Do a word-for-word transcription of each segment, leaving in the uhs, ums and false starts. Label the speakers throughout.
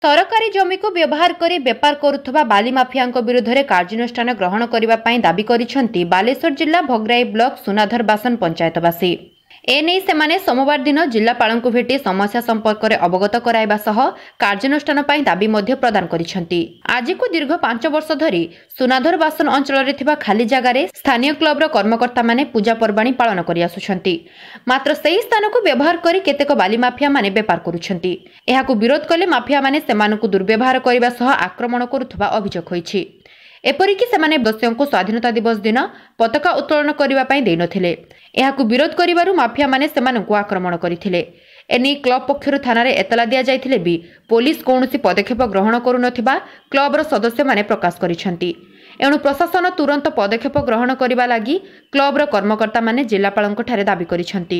Speaker 1: सरकारी जमी को व्यवहार करी बेपार करुवा बाली माफिया विरुद्ध में कार्यानुष्ठान ग्रहण करने दाबी करिसेंती बालेश्वर जिला भोगराई ब्लॉक सुनाधर बासन पंचायतवासी। एने सेमाने सोमवार दिन जिलापाल को भेटी समस्या संपर्क में अवगत कराइबा सह कार्यानुष्ठान पई दाबी मध्य प्रदान करिसेंती। आज को दीर्घ पांच वर्ष धरी सुनाधर बासन अंचल रे थिबा खाली जगार स्थानीय क्लबर कर्मकर्ता माने पूजा पर्वाणी पालन करि आसुछंती। मात्र सही स्थान को व्यवहार करी केतेक बाली माफिया माने बेपार करुछंती। एहाकु विरोध कले माफिया माने सेमानकु दुर्व्यवहार करिबा सह आक्रमण करुथबा अभियोग होईछि। एपरिकी सेमाने दोषियों को स्वाधीनता दिवस दिन पताका उत्तोलन करने दे नथिले। एहाकु विरोध करिबारु माफिया माने सेमानकु आक्रमण करथिले। एनी क्लब पक्षरु थानारे एतला दिया जायथिले भी पुलिस कौनसी पदक्षेप ग्रहण करू नथिबा क्लबर सदस्य माने प्रकाश करिसेंती। एणु प्रशासन तुरंत पदक्षेप ग्रहण करबा लागि क्लबर कर्मकर्ता माने जिलापालंक ठारे दाबी करिसेंती।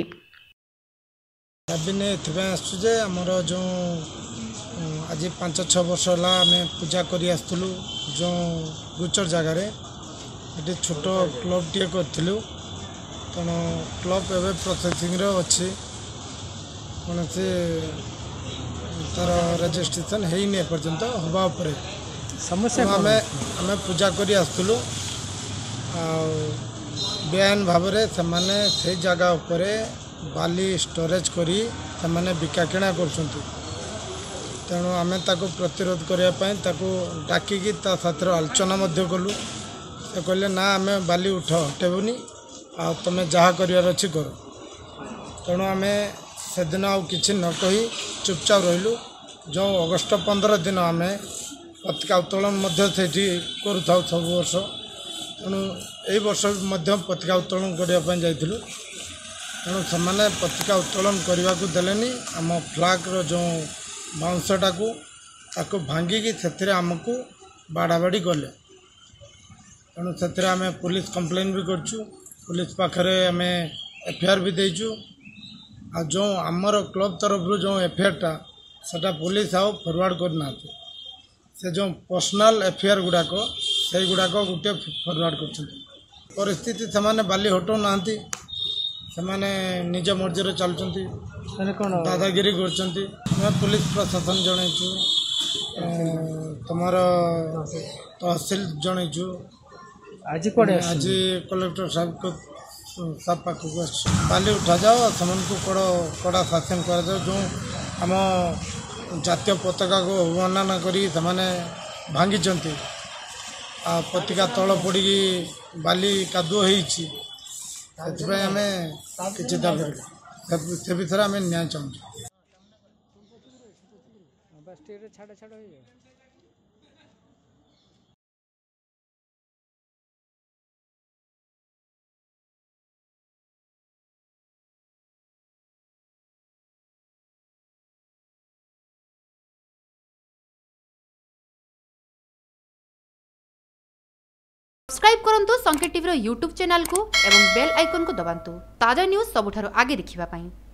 Speaker 2: दाबी एथिबा आसु जे हमर जो आज पांच छह वर्ष है आम पूजा करी आसलु जो गुचर जगार ये छोट क्लब टे करूँ तेणु क्लब एवं प्रोसेसिंग अच्छी कौन से तार रेजिस्ट्रेशन है पर्यंत हवा समस्या आम आम पूजा करी आसलु बेआईन भाव से जगह उपरे बाली स्टोरेज करी बिका किणा कर तेणु आम ताको प्रतिरोध करने डाकिकी साथर आलोचना कलु से कहले ना आम बाली उठ हटेबुनी आ तुम जहाँ करार अच्छी कर। तेणु आम से दिन आउ कि न कही चुपचाप रहीलु। जो अगस्ट पंद्रह दिन आम पताका उत्तोलन से करूँ सब वर्ष तेणु यही वर्ष पताका उत्तोलन करने जाइलु। तेणु से पताका उत्तोलन करने को देलेनी आम फ्लाग जो बाउंसटा को ताको भांगिकी से आमको बाड़ाबाड़ी गले। तेणु से आम पुलिस कंप्लेन भी करछु। पुलिस पाखरे आम एफआईआर भी देचु। आ जो आमर क्लब तरफ जो एफआईआरटा सेटा पुलिस आउ फॉरवर्ड करना से जो पर्सनल एफआईआर गुड़ाक से गुड़ाक गोटे फॉरवर्ड कर परिस्थिति से माने बाली हटो ना से निज मर्जी चलुँच दादागिरी कर पुलिस प्रशासन जनईचु तुमार तहसिल जनईचु आज आज कलेक्टर साहब को सब पाख बाली उठा जाओ से कड़ा कड़ा शासन कर जो आम जातीय पताका को अवमानना करी भांगी आ पताका तल पड़ी बाली कादुओ होती आम कि दाबी से विषय आम न्याय चाहूँ।
Speaker 1: सब्सक्राइब करंतु संकेत टीवी यूट्यूब चैनल को एवं बेल आइकन को दबांतु ताजा न्यूज़ सबुठारु आगे देखिबा पई।